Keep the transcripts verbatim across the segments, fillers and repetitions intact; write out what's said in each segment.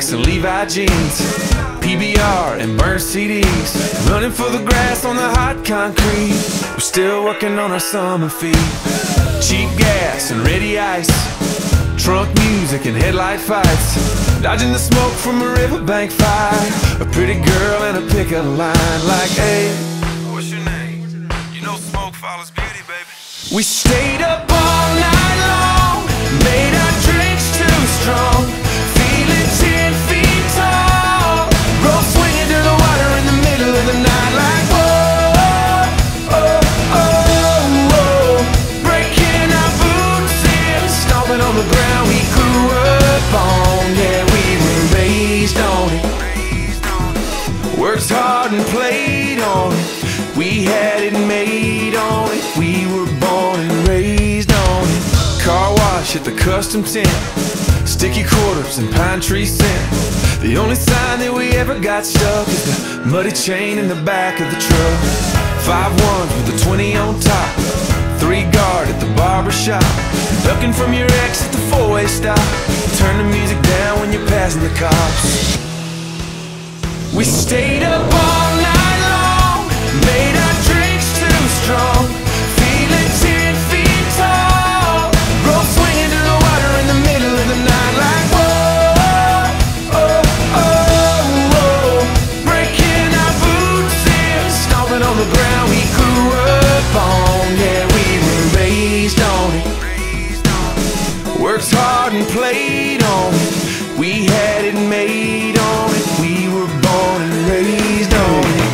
kicks and Levi jeans, P B R and burnt C Ds, running for the grass on the hot concrete. We're still working on our summer feet. Cheap gas and ready ice, trunk music and headlight fights, dodging the smoke from a riverbank fire. A pretty girl and a pickup line like, hey, what's your name? You know smoke follows beauty, baby. We stayed up all night long, made our drinks too strong, feeling ten feet tall, rope swinging to the water in the middle of the night like, whoa, oh, oh, whoa, breaking our boots in, stomping on the ground we grew up on. Yeah, we were raised on it, worked hard and played on it. We had it made on it. We were born and raised on it. Car wash at the custom tent, sticky quarters and pine tree scent. The only sign that we ever got stuck is the muddy chain in the back of the truck. Five ones with a twenty on top, three guard at the barber shop, ducking from your ex at the four-way stop. Turn the music down when you're passing the cops. We stayed up all night long, made our drinks too strong, feeling ten feet tall, rope swinging to the water in the middle of the night like, whoa, oh, oh, whoa, breaking our boots in, stomping on the ground we grew up on. Yeah, we were raised on it, worked hard and played on it. We had it made on it. We were born and raised on it.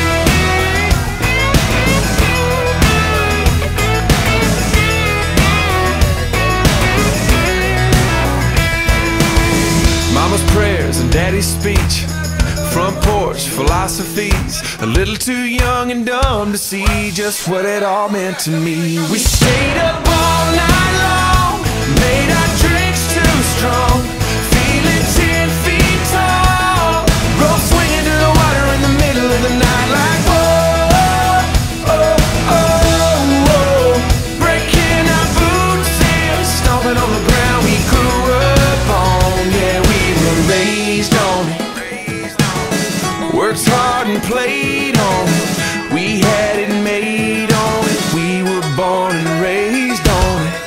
Mama's prayers and daddy's speech, front porch philosophies, a little too young and dumb to see just what it all meant to me. We stayed up all night long, made our drinks too strong, feeling ten feet tall, rope swinging to the water in the middle of the night like, whoa, oh, oh, whoa, breaking our boots in, stomping on the ground we grew up on. Yeah, we were raised on it, worked hard and played on it. We had it made on it. We were born and raised on it.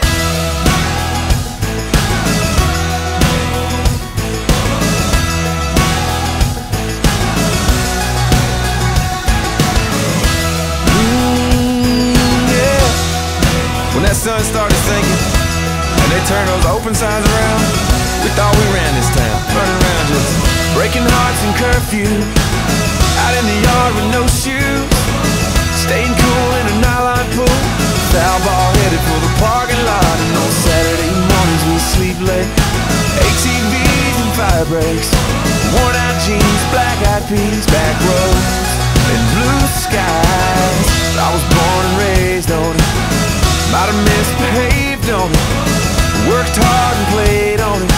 When that sun started sinking and they turned those open signs around, we thought we ran this town, running around just breaking hearts in curfew, out in the yard with no shoes, staying cool in a nylon pool, foul ball headed for the parking lot. And on Saturday mornings we sleep late, A T Vs and fire breaks, worn out jeans, black eyed peas, back roads and blue skies. I was born and raised on it, might have misbehaved on it, worked hard and played on it.